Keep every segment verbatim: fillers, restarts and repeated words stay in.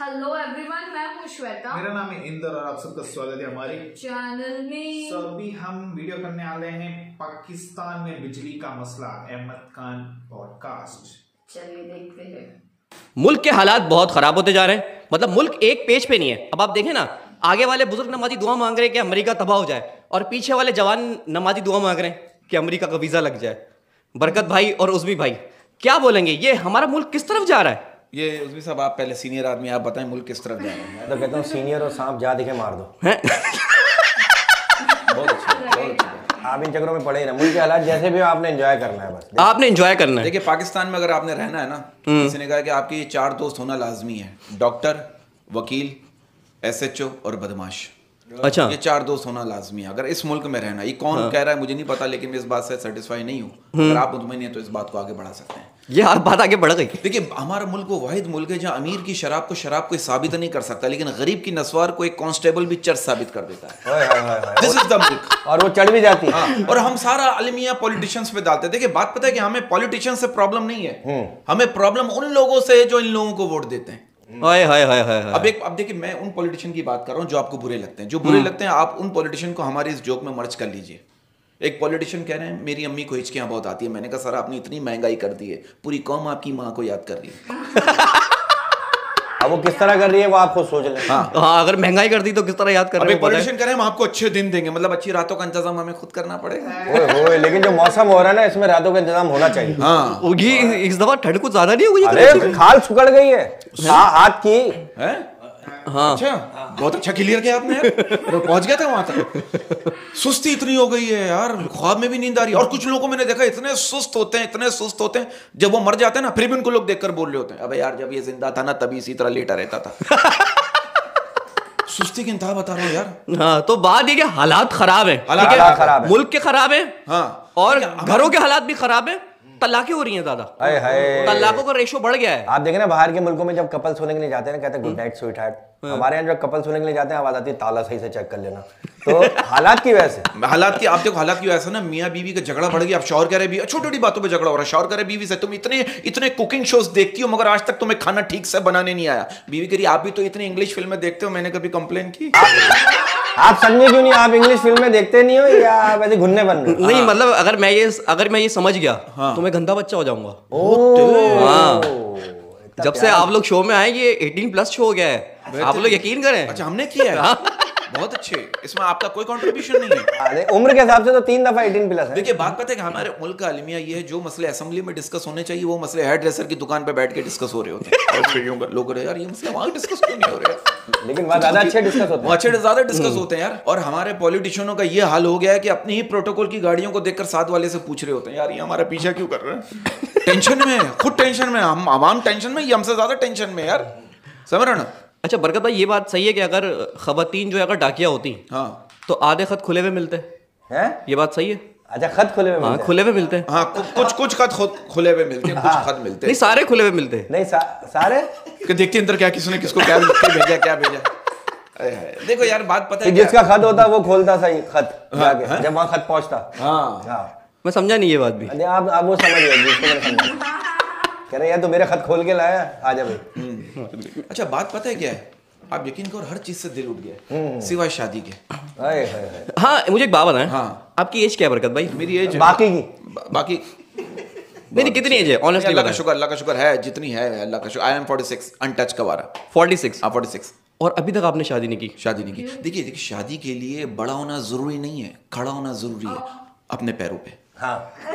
Hello everyone, मैं हूँ श्वेता। मेरा नाम है इंदर और आप सबका स्वागत है हमारे चैनल में। so, अभी हम वीडियो करने वाले हैं पाकिस्तान में बिजली का मसला, अहमद खान पॉडकास्ट। चलिए देखते हैं। मुल्क के हालात बहुत खराब होते जा रहे हैं। मतलब मुल्क एक पेज पे नहीं है। अब आप देखें ना, आगे वाले बुजुर्ग नमाजी दुआ मांग रहे हैं कि अमेरिका तबाह हो जाए, और पीछे वाले जवान नमाजी दुआ मांग रहे हैं कि अमेरिका का वीजा लग जाए। बरकत भाई और उज़्मी भाई क्या बोलेंगे, ये हमारा मुल्क किस तरफ जा रहा है? ये उज़्मी साहब, आप पहले सीनियर आदमी, आप बताएं मुल्क किस तरफ जा रहा है। मैं तो कहता हूँ सीनियर और सांप जा दिखे मार दो। बहुत अच्छा, बहुत अच्छा। आप इन चक्करों में पड़े ही ना। मुल्क के हालात जैसे भी हो आपने एंजॉय करना है, बस आपने एंजॉय करना है। देखिए, पाकिस्तान में अगर आपने रहना है ना, किसी ने कहा कि आपके ये चार दोस्त होना लाजमी है: डॉक्टर, वकील, एस एच ओ और बदमाश। अच्छा, ये चार दोस्त होना लाजमी है अगर इस मुल्क में रहना। ये कौन हाँ। कह रहा है मुझे नहीं पता, लेकिन मैं इस बात से सेटिस्फाई नहीं हूँ। अगर आप मुतमईन हैं तो इस बात को आगे बढ़ा सकते हैं। ये बात आगे बढ़ गई। देखिए, हमारा मुल्क वो वाहिद मुल्क है जहाँ अमीर की शराब को शराब कोई साबित नहीं कर सकता, लेकिन गरीब की नस्वार को एक कांस्टेबल भी चर्च साबित कर देता है। ओए होए होए होए। दिस इज द मुल्क। और वो चढ़ भी जाती है। हाँ, और हम सारा अलमिया पॉलिटिशियंस पे डालते हैं। देखिए, बात पता है कि हमें पॉलिटिशियंस से प्रॉब्लम नहीं है, हमें प्रॉब्लम उन लोगों से है जो इन लोगों को वोट देते हैं। हाय हाय हाय हाय। अब एक अब देखिए, मैं उन पॉलिटिशियन की बात कर रहा हूँ जो आपको बुरे लगते हैं। जो बुरे लगते हैं, आप उन पॉलिटिशियन को हमारे इस जोक में मर्ज कर लीजिए। एक पॉलिटिशियन कह रहे हैं मेरी अम्मी को हिचकियां बहुत आती है। मैंने कहा सर, आपने इतनी महंगाई कर दी है, पूरी कौम आपकी माँ को याद कर रही है। अब वो किस तरह कर रही है वो आप खुद सोच लें। हाँ, हाँ, अगर महंगाई कर दी तो किस तरह याद कर रहे हैं। पॉलिटिशियन कह रहे हैं हम आपको अच्छे दिन देंगे, मतलब अच्छी रातों का इंतजाम हमें खुद करना पड़ेगा। ओए होए, लेकिन जो मौसम हो रहा है ना, इसमें रातों का इंतजाम होना चाहिए। हाँ, ये इस दफा ठंड कुछ ज्यादा नहीं हुई? अरे खाल सुकड़ गई है हाथ की। है? हाँ, अच्छा, बहुत अच्छा क्लियर किया आपने यार। पहुंच गया था वहां तक। सुस्ती इतनी हो गई है यार, ख्वाब में भी नींद आ रही है। और कुछ लोगों को मैंने देखा इतने सुस्त होते हैं, इतने सुस्त होते हैं, जब वो मर जाते हैं ना, फिर भी उनको लोग देखकर बोल रहे होते हैं अबे यार, जब ये जिंदा था ना तभी इसी तरह लेटा रहता था। सुस्ती की इंतहा बता रहा हूँ यार। हाँ, तो बात ये कि हालात खराब है, हालात खराब है, मुल्क के खराब है। हाँ, और घरों के हालात भी खराब है। तलाकें हो रही हैं ज्यादा, तलाकों का रेशो बढ़ गया है। आप देखें ना, बाहर के मुल्कों में जब कपल सोने के लिए जाते हैं ना, कहते हैं गुड नाइट स्वीट हार्ट। हमारे यहाँ जब कपल सोने के लिए जाते हैं आवाज आती है ताला सही से चेक कर लेना। तो हालात की वजह से हालात की आप देखो, हालात की वजह से ना मियाँ बीवी का झगड़ा बढ़ गया। अब शौहर कह रहे बीवी, छोटी छोटी बातों पे झगड़ा हो रहा है। शौहर कह रहे बीवी से तुम इतने इतने कुकिंग शोज देखती हो मगर आज तक तुम्हें खाना ठीक से बनाने नहीं आया। बीवी कह रही आप भी तो इतनी इंग्लिश फिल्में देखते हो, मैंने कभी कंप्लेन की? आप समझे क्यों नहीं? आप इंग्लिश फिल्में देखते नहीं हो या वैसे घुन्ने बन रहे? नहीं, मतलब अगर मैं ये अगर मैं ये समझ गया तो मैं गंदा बच्चा हो जाऊंगा। हाँ, जब से आप लोग शो में आए ये अठारह प्लस शो हो गया है, आप लोग यकीन करें। अच्छा, हमने किया है। बहुत अच्छे, इसमें आपका कोई कंट्रीब्यूशन नहीं है। अरे उम्र के हिसाब से तो तीन दफा अठारह प्लस है। देखिए, बात पता है कि हमारे मुल्क का अलमिया ये है, जो मसले असेंबली में डिस्कस होने चाहिए वो मसले हेयर ड्रेसर की दुकान पे बैठ के डिस्कस हो रहे होते हैं। लोग यार ये मसले वहां डिस्कस क्यों नहीं हो रहे? लेकिन वहाँ ज्यादा अच्छे डिस्कस होते हैं, अच्छे ज्यादा डिस्कस होते हैं यार। और हमारे पॉलिटिशियनों का ये हाल हो गया है कि अपनी ही प्रोटोकॉल की गाड़ियों को देखकर साथ वाले से पूछ रहे होते हैं यार ये हमारा पीछा क्यों कर रहे हैं? टेंशन में, खुद टेंशन में, हम आवाम टेंशन में, ये हमसे ज्यादा टेंशन में यार, समझ रहे हो ना? अच्छा बरकत भाई, ये बात सही है कि अगर खवातीन जो अगर डाकिया होती हाँ तो आधे खत खुले हुए मिलते हैं? ये बात सही है? अच्छा, खत खुले हुए हाँ, मिलते हैं। खुले हुए मिलते हैं। हाँ, कुछ कुछ खत खुले हुए मिलते हैं, कुछ खत मिलते हैं। नहीं, सारे खुले हुए मिलते हैं। नहीं सा, सारे कि देखते अंदर क्या किसने किसको क्या भेजा क्या भेजा। देखो यार, बात पता है जिसका खत होता वो खोलता सही खत जाके, जब वहाँ खत पहुँचता। हाँ हाँ, मैं समझा नहीं ये बात भी। अरे आप आप वो समझ गए जिसको मैंने समझा। कह रहे यार तो मेरा खत खोल के लाया, आजा भाई। अच्छा, बात पता है क्या है, आप यकीन करो हर चीज से दिल उठ गया सिवाय शादी के। हाय हाय हाय। हाँ, मुझे एक बात बताएं। हाँ, आपकी एज क्या है बरकत भाई? मेरी एज बाकी की बा, बाकी नहीं नहीं, कितनी एज है ऑनेस्टली? अल्लाह का शुक्र, अल्लाह का शुक्र है जितनी है, अल्लाह का शुक्र। I am forty six, untouched कवारा। Forty six? हाँ, फोर्टी सिक्स। और अभी तक आपने शादी नहीं की? शादी नहीं की। देखिए देखिए, शादी के लिए बड़ा होना जरूरी नहीं है, खड़ा होना जरूरी है अपने पैरों पे। हाँ,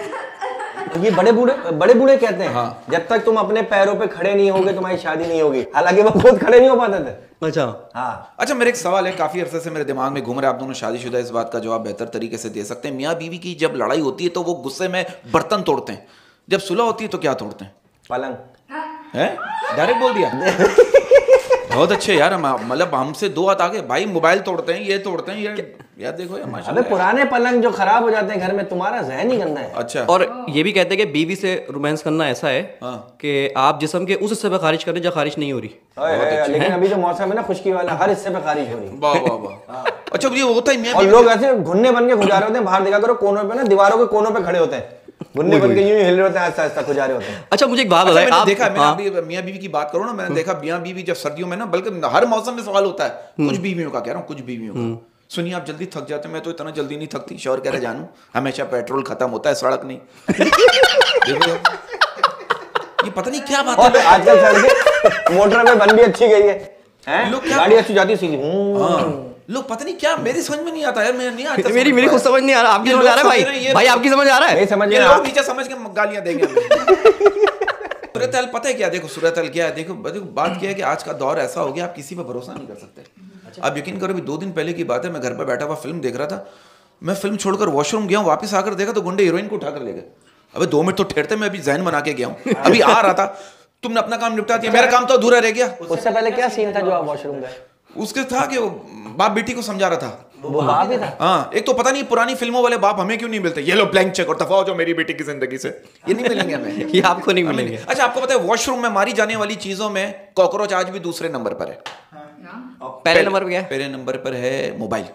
ये बड़े बूढ़े बड़े बूढ़े कहते हैं हाँ। जब तक तुम अपने पैरों पे खड़े नहीं होगे तुम्हारी शादी नहीं होगी। हालांकि वो खुद खड़े नहीं हो पाते थे। अच्छा हाँ। अच्छा, मेरे एक सवाल है, काफी अरसे से मेरे दिमाग में घूम रहा है, आप दोनों शादीशुदा इस बात का जवाब बेहतर तरीके से दे सकते हैं। मियाँ बीवी की जब लड़ाई होती है तो वो गुस्से में बर्तन तोड़ते हैं, जब सुलह होती है तो क्या तोड़ते हैं? पलंग। है? डायरेक्ट बोल दिया। बहुत अच्छे यार, मतलब हमसे दो हाथ आगे। भाई मोबाइल तोड़ते हैं, ये तोड़ते हैं, ये यार देखो यार माशाल्लाह। अबे पुराने पलंग जो खराब हो जाते हैं घर में, तुम्हारा ज़हन ही गंदा है। अच्छा, और ये भी कहते हैं कि बीवी से रोमांस करना ऐसा है हाँ। कि आप जिस्म के उस हिस्से पे खारिज करें जहाँ खारिज नहीं हो रही। है, लेकिन अभी जो मौसम है ना खुश्की वाला, हर हिस्से पे खारिज हो रही है। वाह वाह वाह। अच्छा, ये होता है और लोग ऐसे घुन्ने बन के गुजारे होते हैं। बाहर देखा करो, कोनों पे ना, दीवारों के कोनों पे खड़े होते हैं। गुन्ने बन के यूं ही हिल रहे होते हैं, आस्ता आस्ता खुजा रहे होते हैं। अच्छा मुझे एक बात अच्छा, बताइए, मैंने आप देखा, मैंने हाँ, अभी मियां बीवी की बात करो ना, मैंने देखा मियां बीवी जब सर्दियों में ना, बल्कि हर मौसम में सवाल होता है, कुछ बीवियों का कह रहा हूँ, कुछ बीवियों का, सुनिए आप जल्दी थक जाते हैं, मैं तो इतना जल्दी नहीं थकती। शौहर कह रहे जानू हमेशा पेट्रोल खत्म होता है, सड़क नहीं। देखो ये पता नहीं क्या बात और है। आजकल सड़कें मोटर में बन भी अच्छी गई है, हैं? लोग क्या- गाड़ी अच्छी जाती है सीधी। हम्म। हाँ, लोग पता नहीं क्या, मेरी समझ में नहीं आता यार, मैं नहीं आता। मेरी मेरी कुछ समझ नहीं आ रहा, आपकी ये समझ आ लोग रहा है समझ रहे हैं, भाई? ये- भाई आपकी समझ आ रहा है? नहीं समझ ये में लोग आप- नीचे समझ के गालियां देंगे। सूरत हाल पता है क्या, देखो सूरत हाल क्या है, देखो देखो बात क्या है कि आज का दौर ऐसा हो गया, आप किसी पे भरोसा नहीं कर सकते। आप यकीन करो, अभी दो दिन पहले की बात है, मैं घर पर बैठा हुआ फिल्म देख रहा था, मैं फिल्म छोड़कर वॉशरूम गया हूँ, वापस आकर देखा तो गुंडे हीरोइन को उठाकर ले गए। अबे दो मिनट तो ठहरते, मैं अभी जहन बना के गया हूँ, अभी आ रहा था, तुमने अपना काम निपटा दिया, मेरा काम तो अधूरा रह गया। उससे पहले क्या सीन था जो आप वॉशरूम गए? उसके था कि वो बाप बेटी को समझा रहा था। वो बाप ही था। हाँ, एक तो पता नहीं पुरानी फिल्मों वाले बाप हमें क्यों नहीं मिलते, ये लो ब्लैंक चेक और दफा हो जाओ मेरी बेटी की जिंदगी से, ये नहीं मिलेंगे हमें। ये आपको नहीं मिलेंगे। अच्छा, आपको पता है वॉशरूम में मारी जाने वाली चीजों में कॉकरोच आज भी दूसरे नंबर पर है। पहले नंबर पे क्या है? पहले नंबर पर है मोबाइल।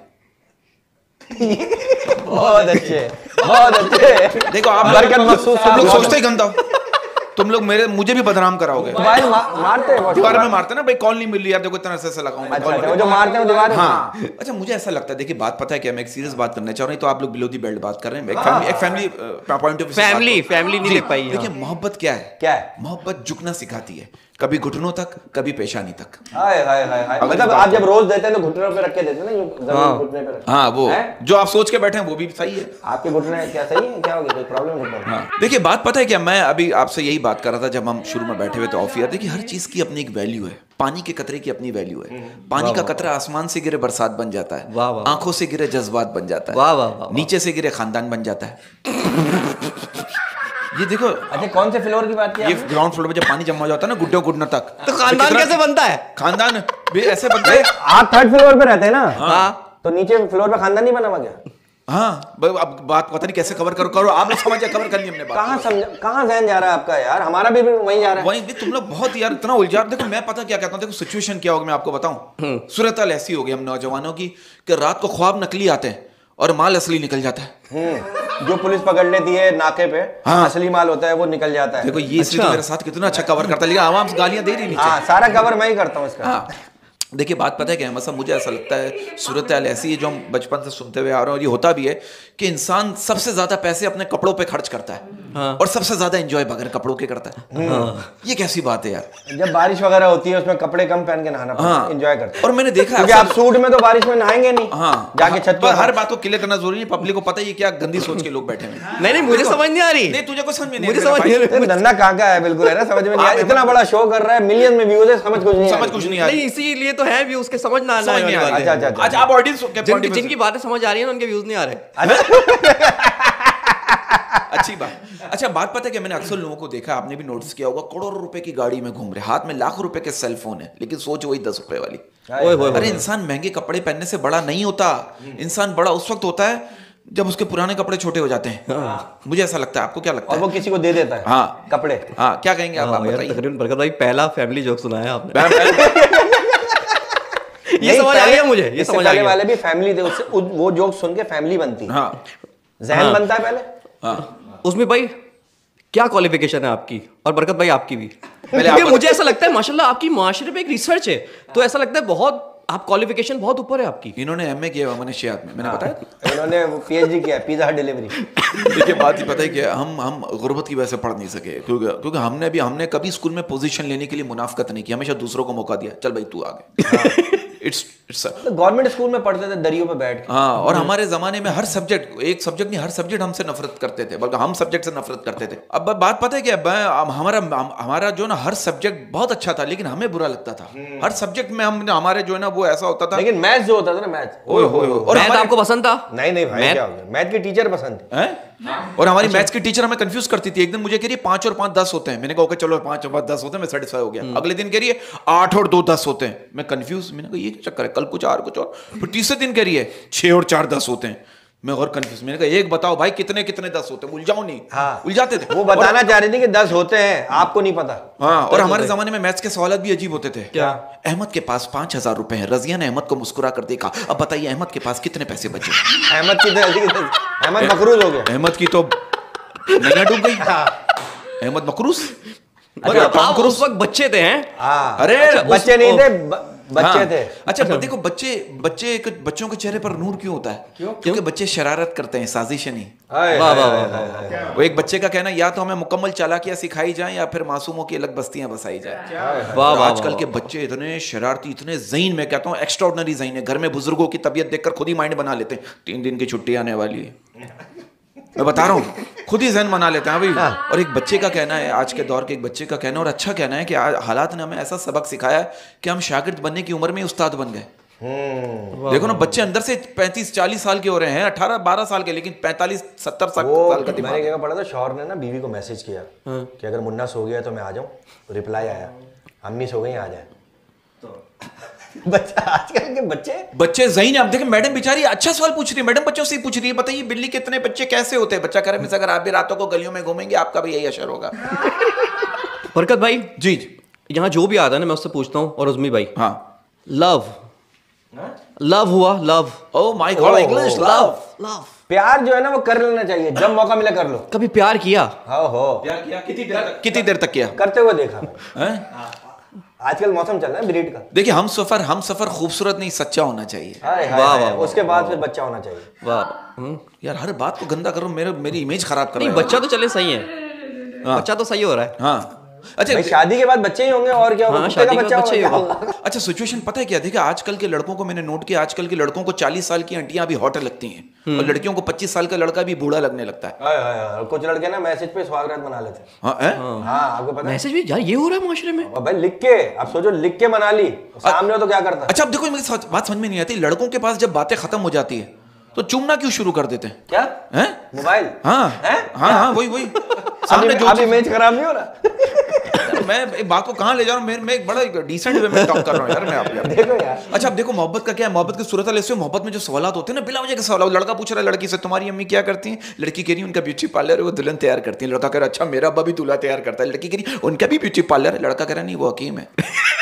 बहुत अच्छे, बहुत अच्छे। देखो आप बरकत महसूस आप लोग होती है। सोचते ही गंदा हो। तुम लोग मेरे मुझे भी बदनाम कराओगे। मोबाइल मा- मारते हैं दीवार वॉशरूम में मारते ना भाई, कॉल नहीं मिल रही यार, देखो इतना ऐसे ऐसे लगाऊं। अच्छा अच्छा, वो जो मारते हैं वो दीवार में? हाँ, अच्छा मुझे ऐसा लगता है, देखिए बात पता है क्या, मैं एक सीरियस बात करना चाह रहा हूँ, तो आप लोग बिलो दी बेल्ट बात कर रहे हैं, एक फैमिली एक फैमिली पॉइंट ऑफ व्यू से बात फैमिली करो। फैमिली नहीं जी, देख पाई। देखिए मोहब्बत क्या है, क्या है? मोहब्बत झुकना सिखाती है, कभी घुटनों तक, कभी पेशानी तक। हाय हाय हाय हाय। अगर मतलब बात आप जब रोज देते हैं तो घुटनों पे रख के देते हैं ना, यूं जमीन घुटने पे रख के। हाँ, वो हैं? जो आप सोच के बैठे हैं वो भी सही है। आपके घुटने क्या सही है, क्या हो गया, कोई प्रॉब्लम घुटने में? हाँ, देखिए बात पता है क्या, मैं अभी आपसे यही बात कर रहा था जब हम शुरू में बैठे हुए थे ऑफ ईयर। देखिए हर चीज की अपनी एक वैल्यू है, पानी के कतरे की अपनी वैल्यू है। पानी का कतरा आसमान से गिरे बरसात बन जाता है, वाह, वाह। आंखों से गिरे जज्बात बन जाता है, वाह, वाह, वाह, वाह। नीचे से गिरे खानदान बन जाता है। ये देखो, अच्छा कौन से फ्लोर की बात की ये आपने? ग्राउंड फ्लोर में जब पानी जमा हो जाता है ना गुड्डे गुडने तक, तो खानदान कितना- कैसे बनता है? खानदान भी ऐसे बनता है। आप थर्ड फ्लोर पे रहते हैं ना? हाँ, तो नीचे फ्लोर पे खानदान नहीं बना हुआ क्या? हाँ, ब- अब बात पता नहीं कैसे कवर करो करो आप लोग समझ कवर कर ली हमने बात। कहाँ समझ कहाँ जहन जा रहा है आपका यार? हमारा भी भी वहीं जा रहा है। वही भी तुम लोग बहुत यार इतना उलझा। देखो मैं पता क्या कहता हूँ, देखो सिचुएशन क्या होगी मैं आपको बताऊं। सूरत हाल ऐसी होगी हम नौजवानों की कि रात को ख्वाब नकली आते हैं और माल असली निकल जाता है। हम्म, जो पुलिस पकड़ लेती है नाके पे, हाँ। असली माल होता है वो निकल जाता है। देखो ये इसलिए तो अच्छा। मेरे साथ कितना अच्छा कवर करता है, लेकिन आवाम गालियां दे रही नीचे। हाँ, सारा कवर मैं ही करता हूँ इसका। हाँ, देखिए बात पता है क्या है, मतलब मुझे ऐसा लगता है सूरत हाल ऐसी है जो हम बचपन से सुनते हुए आ रहे हैं, और ये होता भी है कि इंसान सबसे ज्यादा पैसे अपने कपड़ों पे खर्च करता है। हाँ। और सबसे ज्यादा एंजॉय बगैर कपड़ों के करता है। हाँ। ये कैसी बात है यार। जब बारिश वगैरह होती है उसमें कपड़े कम पहन के नहाना पड़ता हाँ। है, एंजॉय करते हैं। और मैंने देखा क्योंकि अक्सर- आप सूट में तो बारिश में नहाएंगे नहीं। हाँ, जाके छत पर पर हर बात को क्लियर करना जरूरी नहीं, पब्लिक को पता ही है क्या गंदी सोच के लोग बैठे हैं। नहीं नहीं मुझे समझ नहीं आ रही। नहीं तुझे कुछ समझ में नहीं मुझे आ रहा समझ नहीं आ भाई। रही। तो धंधा कहाँ का है, बिल्कुल है ना, समझ में नहीं आया। आप- इतना बड़ा शो कर रहा है, मिलियन में व्यूज है, समझ कुछ नहीं आ समझ रही। कुछ नहीं आ रही। नहीं इसीलिए तो है भी उसके समझ ना आना समझ नहीं आ वाली रही। बात है। अच्छा, अच्छा, अच्छा आप ऑडियंस के जिनकी point जिनकी बातें समझ आ रही है ना उनके व्यूज नहीं आ रहे। अच्छी बात। अच्छा बात पता है कि मैंने अक्सर लोगों को देखा, आपने भी नोटिस किया होगा, करोड़ों रुपए की गाड़ी में घूम रहे, हाथ में लाखों रुपए के सेल फोन है, लेकिन सोच वही दस रुपए वाली। ओए होए अरे इंसान महंगे कपड़े पहनने से बड़ा नहीं होता, इंसान बड़ा उस वक्त होता है जब उसके पुराने कपड़े छोटे हो जाते हैं। मुझे ऐसा लगता है, आपको क्या लगता और है? वो किसी को दे देता है हाँ। कपड़े। हाँ, क्या कहेंगे आप, आप हाँ, यार बताइए। तकरीबन बरकत भाई पहला फैमिली जोक सुनाया आपने। मैं- मैं- ये नहीं, समझ आ पहले- गया मुझे, ये इससे समझ आ पहले गया। वाले भी फैमिली थे, उससे उस- वो जोक सुन के फैमिली बनती है, हाँ जहन बनता है पहले। हाँ, उसमें भाई क्या क्वालिफिकेशन है आपकी और बरकत भाई आपकी भी? पहले क्योंकि आप मुझे ऐसा लगता है माशाल्लाह आपकी माशरे पे एक रिसर्च है, तो ऐसा लगता है बहुत आप क्वालिफिकेशन बहुत ऊपर है आपकी। इन्होंने एमए किया हुआ मनशियात में, मैंने बताया। इन्होंने पीएचडी किया पिज्जा हट डिलीवरी। देखिए बात ही पता है कि हम हम गुर्बत की वजह से पढ़ नहीं सके, क्योंकि क्योंकि हमने भी हमने कभी स्कूल में पोजीशन लेने के लिए मुनाफकत नहीं की, हमेशा दूसरों को मौका दिया, चल भाई तू आगे। इट्स इट्स तो गवर्नमेंट स्कूल में पढ़ते थे दरियों पे बैठ के। हाँ, और हमारे जमाने में हर सब्जेक्ट, एक सब्जेक्ट नहीं हर सब्जेक्ट हमसे नफरत करते थे, बल्कि हम सब्जेक्ट से नफरत करते थे। अब बात पता है क्या, मैं- हमारा हम- हमारा जो ना हर सब्जेक्ट बहुत अच्छा था, लेकिन हमें बुरा लगता था। हर सब्जेक्ट में हम हमारे जो है ना वो ऐसा होता था। लेकिन मैथ जो होता था ना, मैथ ओए होए होए। और मैथ हमारे- आपको पसंद था? नहीं नहीं भाई मैथ? क्या हो गया, मैथ की टीचर पसंद थी। हैं? और हमारी मैथ्स की टीचर हमें कंफ्यूज करती थी। एक दिन मुझे कह रही है पांच और पांच दस होते हैं, मैंने कहा ओके चलो पांच और पांच दस होते हैं, मैं सेटिस्फाई हो गया। अगले दिन कह रही है आठ और दो दस होते हैं, मैं कंफ्यूज, मैंने कहा ये क्या चक्कर है, कल कुछ और कुछ और। फिर तीसरे दिन कह रही है छह और चार दस होते हैं, मैं और कंफ्यूज, मैंने कहा एक बताओ भाई कितने कितने दस होते हैं, उलझाओ नहीं। हाँ। उलझाते थे वो बताना चाह रही थी कि दस होते हैं, आपको नहीं पता। हाँ, और हमारे जमाने में मैथ्स के सवाल भी अजीब होते थे। क्या? अहमद के पास पांच हजार रुपए हैं, रजिया ने अहमद को मुस्कुरा कर देखा, अब बताइए अहमद के पास कितने पैसे बचे? अहमद की तो ऐसी की तैसी। अहमद मकरूज हो गया। अहमद की तो नैया डूब गई। अहमद मकरूस। अच्छा, आप उस वक्त बच्चे थे हैं? हाँ, अरे अच्छा, बच्चे नहीं थे, ब- बच्चे हाँ। थे। अच्छा, देखो बच्चे बच्चे बच्चों के चेहरे पर नूर क्यों होता है? क्यों? क्योंकि बच्चे शरारत करते हैं, साजिश नहीं। हाय, वाह, हाय, वाह, हाय, वाह, हाय, हाय। वो एक बच्चे का कहना, या तो हमें मुकम्मल चालाकियां सिखाई जाएं या फिर मासूमों की अलग बस्तियां बसाई जाए। वाह, और वाह, आजकल वाह, के बच्चे इतने शरारती, इतने ज़हीन, मैं कहता हूँ एक्स्ट्राऑर्डिनरी ज़हीन है। घर में बुजुर्गों की तबीयत देखकर खुद ही माइंड बना लेते हैं, तीन दिन की छुट्टी आने वाली है, मैं बता रहा हूँ, खुद ही जहन बना लेते हैं भाई। और एक बच्चे का कहना है, आज के दौर के एक बच्चे का कहना, और अच्छा कहना है कि आज हालात ने हमें ऐसा सबक सिखाया है कि हम शागिर्द बनने की उम्र में ही उस्ताद बन गए। देखो ना, बच्चे अंदर से पैंतीस चालीस साल के हो रहे हैं, अठारह बारह साल के, लेकिन पैंतालीस सत्तर साल वो का दिमाग। मैंने क्या पढ़ा था, शौहर ने ना बीवी को मैसेज किया कि अगर मुन्ना सो गया तो मैं आ जाऊं। रिप्लाई आया, अम्मी सो गई, आ जाए। बच्चा, आजकल के बच्चे बच्चे ज़हीन है। अब देखें, मैडम बेचारी अच्छा सवाल पूछ रही है, मैडम बच्चों से ही पूछ रही है, बताइए बिल्ली कितने बच्चे कैसे होते हैं? बच्चा कह रहा है, अगर आप भी रातों को गलियों में घूमेंगे आपका भी यही असर होगा। बरकत भाई जी, यहाँ जो भी आता है ना, मैं उससे पूछता हूँ, और उज़मी भाई, हाँ, लव लव हुआ, love, oh my god, English, love love, प्यार जो है ना वो कर लेना चाहिए, जब मौका मिले कर लो। कभी प्यार किया? हाँ हो, प्यार किया? कितनी देर तक कितनी देर तक किया? करते हुए देखा मैं। हैं? आजकल मौसम चल रहा है ब्रीड का। देखिए, हम सफर हम सफर खूबसूरत नहीं, सच्चा होना चाहिए। हाय, हाय, वाह, हाय, वाह, उसके बाद फिर बच्चा होना चाहिए। वाह, हम्म। यार हर बात को गंदा करो, मेरे मेरी इमेज खराब कर नहीं, रहे हो। बच्चा तो चले सही है, बच्चा तो सही हो रहा है। हाँ, अच्छा भाई शादी के बाद बच्चे ही होंगे, और क्या होगा? हाँ, कुत्ते का शादी के बच्चा बाद बच्चे ही होगा, होगा। क्या होगा? अच्छा, सिचुएशन पता है क्या? देखिए, आजकल के लड़कों को मैंने नोट किया, आजकल के लड़कों को चालीस साल की आंटियां भी हॉट लगती हैं, और लड़कियों को पच्चीस साल का लड़का भी बूढ़ा लगने लगता है। हाय, हाय, हाय, कुछ लड़के ना मैसेज पे स्वागत बना लेते हैं। हाँ, हैं? हाँ, आपको पता है? मैसेज भी यार ये हो रहा है माशरे में। अब भाई लिख के, अब सोचो लिख के मना ली, सामने हो तो क्या करता? अच्छा, अब देखो, मुझे समझ- बात समझ में नहीं आती, लड़कों के पास जब बातें खत्म हो जाती है तो चूमना क्यों शुरू कर देते हैं? क्या? हैं? मोबाइल? हाँ, हैं? हाँ, हाँ, वही वही सामने अभी जो अभी इमेज खराब नहीं हो रहा? मैं एक बात को कहाँ ले जा रहा हूँ, मैं मैं एक बड़ा डिसेंट वे में टॉक कर रहा हूँ यार, मैं आप देखो यार, अच्छा, अब देखो, मोहब्बत का क्या है, मोहब्बत की सूरत हाल ऐसे, मोहब्बत में जो सवालात होते हैं ना, बिला वजह के सवाल। लड़का पूछ रहा है लड़की से, तुम्हारी अम्मी क्या करती हैं? लड़की कह रही है उनका ब्यूटी पार्लर है, वो दुल्हन तैयार करती है। लड़का कह रहा है, अच्छा मेरा अब्बा भी दूल्हा तैयार करता है। लड़की कह रही है उनका भी ब्यूटी पार्लर है। लड़का कह रहा है नहीं, वो हकीम है।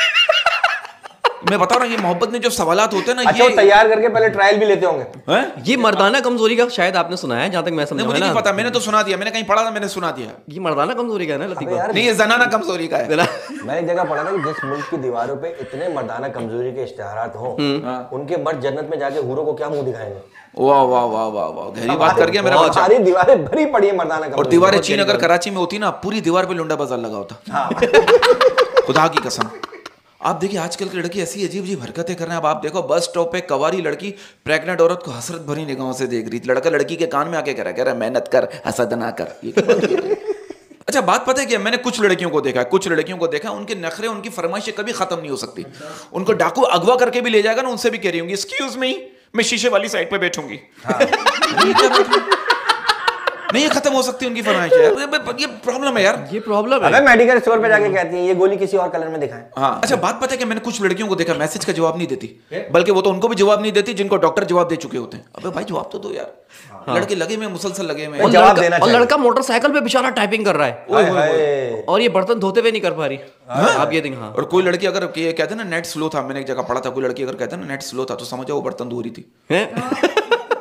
मैं बता रहा हूँ, ये मोहब्बत में जो सवालात होते हैं ना, अच्छा वो ये तैयार करके पहले ट्रायल भी लेते होंगे। हैं? ये मर्दाना कमजोरी का शायद आपने सुना है, जहां तक मैं समझा नहीं, है मुझे ना। नहीं पता, मैंने तो सुना दिया, मैंने कहीं पढ़ा था, मैंने सुना दिया। ये मर्दाना कमजोरी का है ना अबे लतीफा। यार, नहीं, ये जनाना कमजोरी का है। मैं एक जगह पढ़ा था कि जिस मुल्क की दीवारों पे इतने मर्दाना कमजोरी के इश्तिहारात हों, उनके मर्द जन्नत में जाके हूरों को क्या मुंह दिखाएंगे? वाह वाह वाह वाह वाह, गहरी बात कर गया मेरा बच्चा। सारी दीवारें भरी पड़ी है मर्दाना और कमजोरी। दीवारें चीन अगर कराची में होती ना, पूरी दीवार पे लुंडा बाजार लगा होता, खुदा की कसम। आप देखिए, आजकल की लड़की ऐसी अजीब अजीब हरकतें कर रहे हैं। अब आप देखो, बस स्टॉप पे कवारी लड़की प्रेग्नेंट औरत को हसरत भरी निगाहों से देख रही, लड़का लड़की के कान में आके कह रहा है, कह रहा है मेहनत कर, हसद ना कर। ये क्या बात है? अच्छा, बात पता है क्या, मैंने कुछ लड़कियों को देखा है, कुछ लड़कियों को देखा, उनके नखरे, उनकी फरमाइशें कभी खत्म नहीं हो सकती। उनको डाकू अगवा करके भी ले जाएगा ना, उनसे भी कह रही होंगी, एक्सक्यूज मी, मैं शीशे वाली साइड पे बैठूंगी। ये क्या बात है? नहीं, ये खत्म हो सकती है उनकी फरमाइश है। ये प्रॉब्लम है यार, ये प्रॉब्लम है। अबे मेडिकल स्टोर पे जाके कहती हैं ये गोली किसी और कलर में दिखाएं। हाँ। अच्छा, बात पता है कि मैंने कुछ लड़कियों को देखा, मैसेज का जवाब नहीं देती, बल्कि वो तो उनको भी जवाब नहीं देती जिनको डॉक्टर जवाब दे चुके होते हैं। अबे भाई जवाब तो दो यार। हाँ। लड़के लगे हुए मुसलसल लगे हुए, और जवाब लड़का, देना और चाहिए। लड़का मोटरसाइकिल पे बेचारा टाइपिंग कर रहा है, हाय, हाय। और ये बर्तन धोते हुए नहीं कर पा रही। आप ये देखें। हाँ, और कोई लड़की अगर ये कहते ना नेट स्लो था, मैंने एक जगह पढ़ा था, कोई लड़की अगर कहते ना नेट स्लो था तो समझो वो बर्तन धो रही थी। हैं?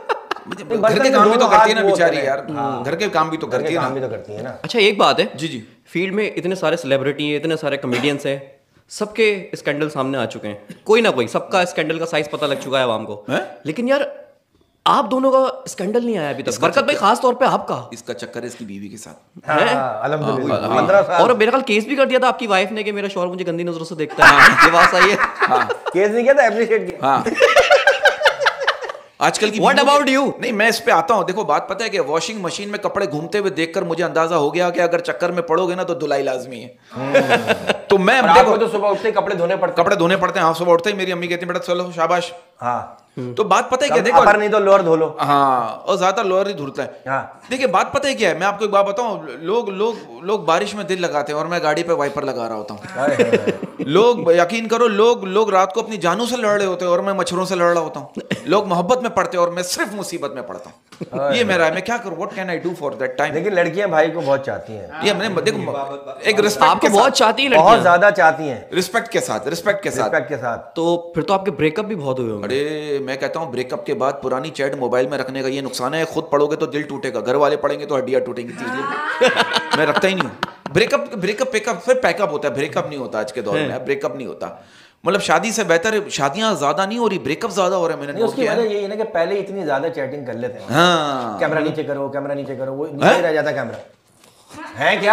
घर के काम भी तो करती है ना बेचारी यार, घर के काम भी तो घर करती के है काम भी ना। तो करती है ना। अच्छा, एक बात है, जी जी, फील्ड में इतने सारे सेलिब्रिटी हैं, इतने सारे कॉमेडियंस हैं, सबके स्कैंडल सामने आ चुके हैं, कोई ना कोई, सबका स्कैंडल का साइज पता लग चुका है आवाम को। हैं? लेकिन यार आप दोनों का स्कैंडल नहीं आया अभी तक। बरकत भाई, खास तौर पे आपका इसका चक्कर है इसकी बीवी के साथ। है? हाँ, अल्हम्दुलिल्लाह। पंद्रह साल और मेरे ख्याल केस भी कर दिया था आपकी वाइफ ने कि मेरा शौहर मुझे गंदी नजरों से देखता है। ये बात सही है? केस नहीं किया था, एप्रिशिएट किया। हाँ। आजकल की What about you? नहीं, मैं इस पे आता हूँ। देखो, बात पता है कि वॉशिंग मशीन में कपड़े घूमते हुए देखकर मुझे अंदाजा हो गया कि अगर चक्कर में पड़ोगे ना तो धुलाई लाजमी है। तो मैं और देखो, आपको तो सुबह उठते ही कपड़े धोने पड़ते। कपड़े धोने पड़ते हैं। हाँ, सुबह उठते ही मेरी अम्मी कहती है बेटा चलो शाबाश। हाँ, तो बात पता है क्या, देखो, अपर नहीं तो लोअर धो लो। हाँ, और ज्यादा लोअर ही धुलता है। हाँ। देखिए, बात पता है क्या है, मैं आपको एक बात बताऊं, लोग लोग लोग बारिश में दिल लगाते हैं और मैं गाड़ी पे वाइपर लगा रहा होता हूँ। हाय, हाय, हाय। लोग, यकीन करो, लोग लोग रात को अपनी जानों से लड़ रहे होते हैं और मैं मच्छरों से लड़ रहा होता हूँ। लोग मोहब्बत में पड़ते हैं और मैं सिर्फ मुसीबत में पड़ता हूँ। ये मेरा है, मैं क्या करूँ, what can I do for that time. लेकिन लड़कियां भाई को बहुत चाहती हैं, ये मैंने देखो, एक रिस्पेक्ट आपको के बहुत साथ, चाहती है बहुत लड़कियां, ज्यादा चाहती हैं, रिस्पेक्ट के साथ, रिस्पेक्ट के साथ। रिस्पेक्ट के साथ। तो फिर तो आपके ब्रेकअप भी बहुत हुए होंगे। अरे मैं कहता हूँ ब्रेकअप के बाद पुरानी चैट मोबाइल में रखने का ये नुकसान है, खुद पढ़ोगे तो दिल टूटेगा, घर वाले पढ़ेंगे तो हड्डियाँ टूटेंगी। मैं रखता ही नहीं हूँ। ब्रेकअप ब्रेकअप पैकअप फिर पैकअप होता है, ब्रेकअप नहीं होता आज के दौर में, ब्रेकअप नहीं होता। मतलब शादी से बेहतर शादियां ज्यादा नहीं हो रही, ब्रेकअप ज्यादा हो रहा है। मैंने उसकी वजह यही है ना कि पहले इतनी ज्यादा चैटिंग कर लेते हैं। हाँ, कैमरा नीचे करो, कैमरा नीचे करो, वो नीचे रह जाता कैमरा है क्या।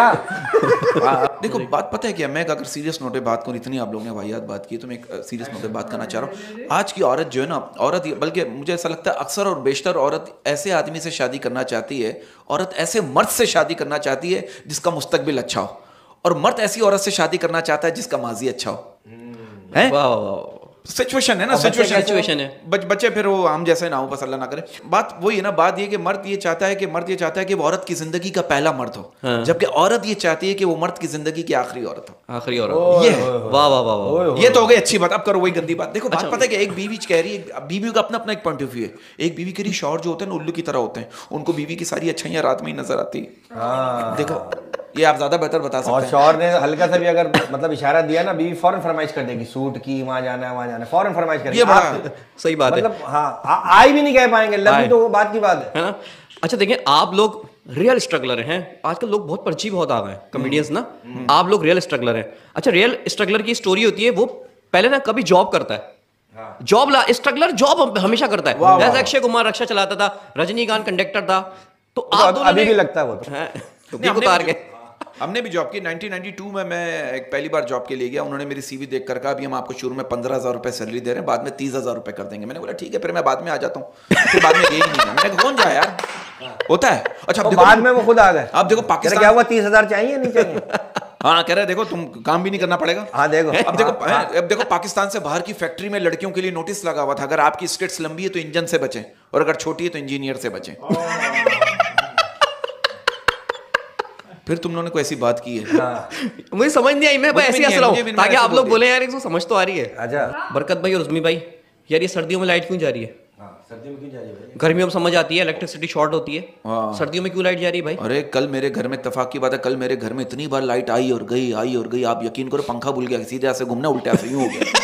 आ, देखो बात पता है क्या, मैं अगर सीरियस नोट पे बात करूँ, इतनी आप लोगों ने वाहियात बात की, तो मैं एक सीरियस नोट पे बात करना चाह रहा हूँ। आज की औरत जो है ना, औरत बल्कि मुझे ऐसा लगता है अक्सर और बेशतर औरत ऐसे आदमी से शादी करना चाहती है, औरत ऐसे मर्द से शादी करना चाहती है जिसका मुस्तकबिल अच्छा हो, और मर्द ऐसी औरत से शादी करना चाहता है जिसका माजी अच्छा हो। है सिचुएशन है ना, सिचुएशन सिचुएशन है। बच, बच्चे फिर वो हम जैसे ना हो, बस अल्लाह ना करे। बात वही है ना, बात ये कि मर्द ये चाहता है कि मर्द ये चाहता है कि वो औरत की जिंदगी का पहला मर्द हो, हाँ। जबकि औरत ये चाहती है कि वो मर्द की जिंदगी की आखिरी औरत हो, आखिरी औरत। ये वाह वाह वाह वाह, ये तो हो गई अच्छी बात। अब करो वही गंदी बात। देखो बात पता है कि एक बीवी कह रही है, बीवी का अपना अपना एक पॉइंट ऑफ व्यू है। एक बीवी कह रही शौहर जो होते हैं ना उल्लू की तरह होते हैं, उनको बीवी की सारी अच्छाइयां रात में ही नजर आती है। देखो ये आप ज्यादा बेहतर बता सकते हैं। और शौहर ने हल्का सा भी अगर मतलब इशारा दिया ना, बीवी फौरन फरमाइश कर देगी, सूट की, वहां जाना है वहां जाना है, फौरन फरमाइश करेगी। ये बड़ा सही बात है। मतलब हाँ, आई भी नहीं कह पाएंगे, लव तो वो बात की बात है ना। अच्छा देखिए, आप लोग रियल स्ट्रगलर हैं। आजकल लोग बहुत पर्ची बहुत आ गए हैं, कॉमेडियंस ना। आप लोग रियल स्ट्रगलर हैं। अच्छा, रियल स्ट्रगलर की स्टोरी होती है, वो पहले ना कभी जॉब करता है, जॉब ला स्ट्रगलर जॉब हमेशा करता है। जैसे अक्षय कुमार रक्षा चलाता था, रजनीकांत कंडक्टर था, तो आप दोनों अभी भी लगता है वो तो उतार के हमने भी जॉब की। नाइनटीन नाइंटी टू में मैं एक पहली बार जॉब के लिए गया। उन्होंने मेरी सीवी देख कर कहा अभी हम आपको शुरू में पंद्रह हजार रुपए सैलरी दे रहे हैं, बाद में तीस हजार रुपए कर देंगे। मैंने बोला ठीक है, फिर मैं बाद में आ जाता हूँ। फिर बाद में गई नहीं, मैंने कौन जाए यार, होता है। अच्छा तो बाद में वो खुद आ गए। आप देखो पाकिस्तान क्या हुआ, तीस हजार चाहिए नहीं चाहिए? हाँ कह रहे देखो तुम काम भी नहीं करना पड़ेगा। हाँ देखो, अब देखो अब देखो पाकिस्तान से बाहर की फैक्ट्री में लड़कियों के लिए नोटिस लगा हुआ था, अगर आपकी स्किट्स लंबी है तो इंजन से बचें, और अगर छोटी है तो इंजीनियर से बचें। फिर तुम लोगों ने कोई ऐसी बात की है? हाँ। मुझे समझ नहीं आई, मैं ऐसे हंस रहा हूँ ताकि आप लोग बोले यार इसको समझ तो आ रही है। अच्छा बरकत भाई और उज़मी भाई, यार ये सर्दियों में लाइट क्यों जा रही है? सर्दियों में क्यों जा रही है? गर्मियों में समझ आती है इलेक्ट्रिसिटी शॉर्ट होती है, सर्दियों में क्यों लाइट जा रही है भाई? अरे कल मेरे घर में इत्तेफाक की बात है, कल मेरे घर में इतनी बार लाइट आई और गई, आई और गई, आप यकीन करो पंखा भूल गया, सीधे ऐसे घूमना उल्टे ऐसे यूं हो गया।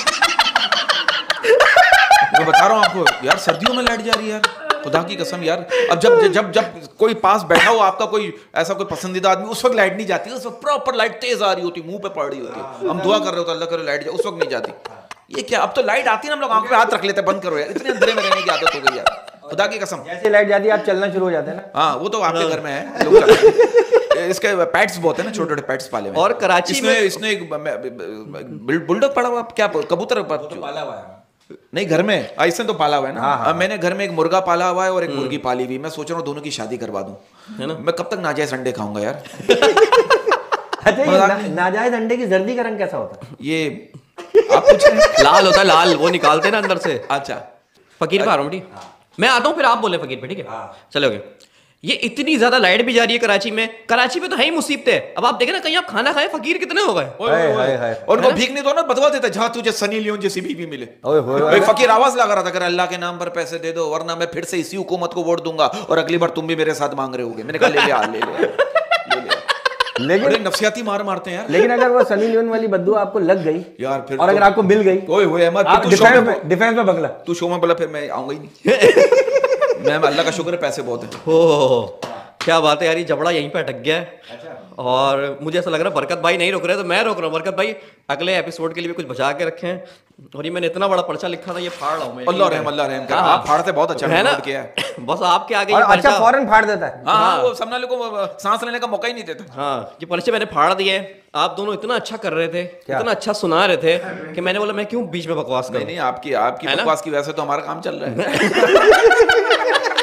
मैं बता रहा हूँ आपको यार, सर्दियों में लाइट जा रही है यार, खुदा की कसम यार। अब जब जब जब कोई पास बैठा हो आपका कोई ऐसा कोई पसंदीदा आदमी, उस वक्त लाइट नहीं जाती, उस वक्त प्रॉपर लाइट तेज आ रही होती, मुंह पे पड़ रही होती, हम दुआ कर रहे होते अल्लाह करे लाइट जाए, उस वक्त नहीं जाती। ये क्या, अब तो लाइट आती है ना हम लोग आंख पे हाथ रख लेते हैं, बंद करो यार, इतने अंधेरे में रहने की आदत हो गई यार, खुदा की कसम। जैसे लाइट जाती है आप चलना शुरू हो जाते हैं ना। हाँ वो तो आपके घर में है, लोग करते हैं। इसके पेट्स बहुत है ना, छोटे छोटे पेट्स पाले हुए। और कराची में इसने एक बुलडॉग पड़ा हुआ, क्या कबूतर पाला हुआ है? नहीं घर में ऐसे तो पाला हुआ है ना। हाँ, हाँ, मैंने घर में एक मुर्गा पाला हुआ है और एक मुर्गी पाली हुई। मैं सोच रहा हूँ दोनों की शादी करवा दूं, है ना। मैं कब तक नाजायज अंडे खाऊंगा यार। अच्छा ना, नाजायज अंडे की जर्दी का रंग कैसा होता है? ये आप पूछ रहे हैं? लाल होता है, लाल, वो निकालते हैं ना अंदर से। अच्छा फकीर पा रहा हूँ, मैं आता हूँ फिर आप बोले फकीर पे, ठीक है चलोगे। ये इतनी ज्यादा लाइट भी जा रही है कराची में, कराची में तो है ही मुसीबतें। अब आप देखें ना, कहीं आप खाना खाए, फकीर कितने हो गए, और उनको भीख नहीं दो ना, बदवा देता जहां तुझे सनी लियोन जैसी बीवी मिले। एक फकीर आवाज लगा रहा था, अगर अल्लाह के नाम पर पैसे दे दो वरना मैं फिर से इसी हुकूमत को वोट दूंगा और अगली बार तुम भी मेरे साथ मांग रहे होगे। मैंने कहा ले लिया ले लिया। लेकिन नफसियाती मार मारते हैं यार। लेकिन अगर वो सनी लियोन वाली बद्दुआ आपको लग गई यार, फिर और अगर आपको मिल गई, ओए ओए अहमद, आप डिफेंस में बगला, तू शो में बोला, फिर मैं आऊंगा ही नहीं। मैं अल्लाह का शुक्र है पैसे बहुत है। हो क्या बात है यार, ये जबड़ा यहीं पे अटक गया है। अच्छा। और मुझे ऐसा लग रहा है बरकत भाई नहीं रोक रहे, तो मैं रोक रहा हूँ। बरकत भाई अगले एपिसोड के लिए भी कुछ बचा के रखे हैं। और ये मैंने इतना बड़ा पर्चा लिखा था, ये फाड़ रहा हूँ मैं। अल्लाह रहम अल्लाह रहम कर, आप फाड़ते बहुत अच्छा है ना किया है। बस आपके आगे और अच्छा फौरन फाड़ देता है। हाँ वो सामने वाले को सांस लेने का मौका ही नहीं देता। हाँ ये पर्चे मैंने फाड़ दिए। आप दोनों इतना अच्छा कर रहे थे, इतना अच्छा सुना रहे थे कि मैंने बोला मैं क्यों बीच में बकवास करूं। नहीं नहीं, आपकी आपकी बकवास की वजह से तो हमारा काम चल रहा है।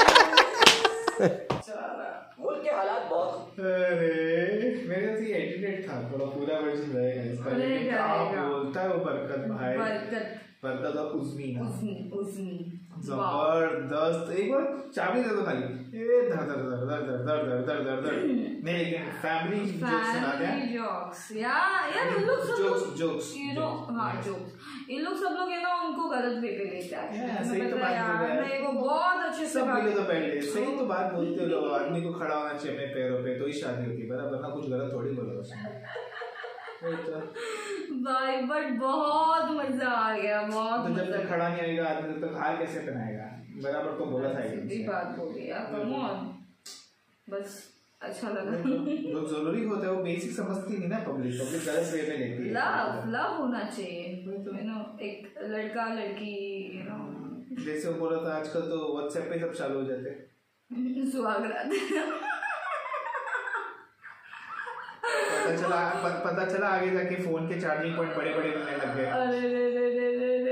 अरे मेरे से एडिटेड था थोड़ा, पूरा वर्जन रहेगा इसका, लेकिन क्या बोलता है वो बरकत भाई, बरकत बरकत और उज़मी ना, उज़मी जबरदस्त। एक बार चाबी दे दो खाली, ए धर धर धर धर धर धर धर धर धर धर नहीं, लेकिन फैमिली जोक्स सुना दे, जोक्स यार यार इन लोग सब जोक्स जोक्स यू नो, हां जोक्स इन लोग सब लोग है ना, उनको गलत वे पे लेते हैं। सही तो बात बोल रहे हैं, मेरे को बहुत अच्छे से सब मिले तो पहले सही तो बात बोलते हो लोग, आदमी को खड़ा होना चाहिए अपने पैरों पे तो ही शादी होती है, बराबर ना, कुछ गलत थोड़ी बोलो। तो भाई बट बहुत मजा आ गया, बहुत तो जब मजा तक खड़ा नहीं होगा आदमी तब तक हार कैसे पहनाएगा? बराबर तो बोला था सीधी एकदम बात बोली यार, कम ऑन, बस अच्छा लगा। जो जरूरी होता है वो बेसिक समझती नहीं ना पब्लिक, पब्लिक गलत वे में लेती है। लव लव होना चाहिए, यू नो, एक लड़का लड़की, यू नो, जैसे वो बोला था आजकल तो व्हाट्सएप पे सब चालू हो जाते हैं। सुहागरात। पता चला प- पता चला आगे जाके फोन के चार्जिंग पॉइंट बड़े बड़े बनने लग गए। अरे रे रे रे रे रे।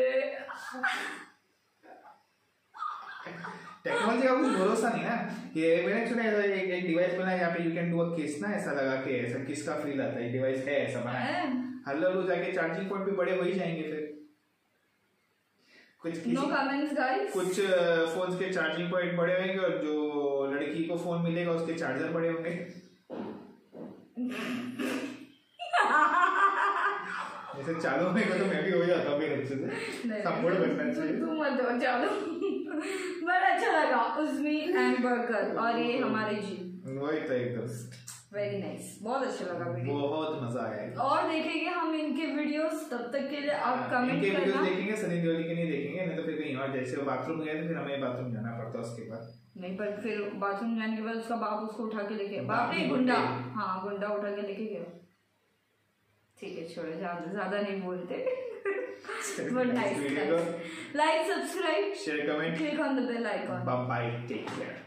टेक्नोलॉजी का कुछ भरोसा नहीं ना। ये मैंने सुना है एक एक डिवाइस बना है यहाँ पे यू कैन डू अ किस ना, ऐसा लगा के ऐसा किस का फील आता है, डिवाइस है ऐसा बना है। हल्ला लो जाके चार्जिंग पॉइंट भी बड़े हो ही जाएंगे फिर। कुछ नो किसी कमेंट्स गाइस। कुछ फोन्स के चार्जिंग पॉइंट बड़े होंगे और जो लड़की को फोन मिलेगा उसके चार्जर बड़े होंगे। ऐसे चालू होने को तो मैं भी हो जाता हूँ अच्छे से, सपोर्ट करना चाहिए। तुम मत दो चालू। बड़ा अच्छा लगा उस्मी एंड बरकत और ये हमारे जी, वही तो एकदम वेरी नाइस, बहुत अच्छा लगा वीडियो, बहुत मजा आया। और देखेंगे हम इनके वीडियोस, तब तक के लिए आप कमेंट इनके वीडियोस करना। देखेंगे, सनी देओल के नहीं देखेंगे, नहीं तो फिर कहीं और, जैसे वो बाथरूम गए तो फिर हमें बाथरूम जाना पड़ता उसके बाद। नहीं पर फिर बाथरूम जाने के बाद उसका बाप उसको उठा के लेके, बाप बाप नहीं नहीं, गुंडा, गुंडे। हाँ गुंडा उठा के लेके गया। ठीक है छोड़ो, ज्यादा ज्यादा नहीं बोलते। बट नाइस, वीडियो को like subscribe share comment, click on the bell icon. Bye bye, take care.